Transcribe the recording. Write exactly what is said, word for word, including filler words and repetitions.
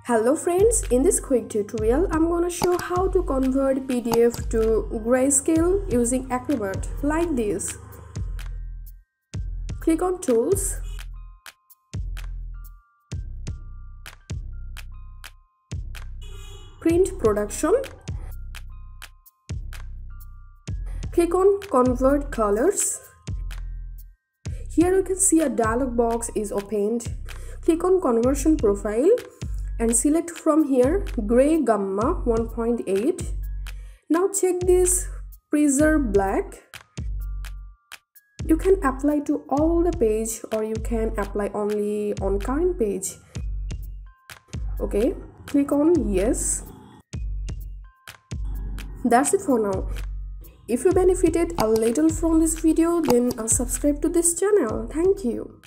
Hello friends, in this quick tutorial I'm going to show how to convert P D F to Grayscale using Acrobat like this. Click on Tools, Print Production, click on Convert Colors. Here you can see a dialog box is opened. Click on Conversion Profile and select from here Gray Gamma one point eight. Now check this Preserve Black. You can apply to all the page or you can apply only on current page. Okay, click on Yes. That's it for now. If you benefited a little from this video, then uh, subscribe to this channel. Thank you.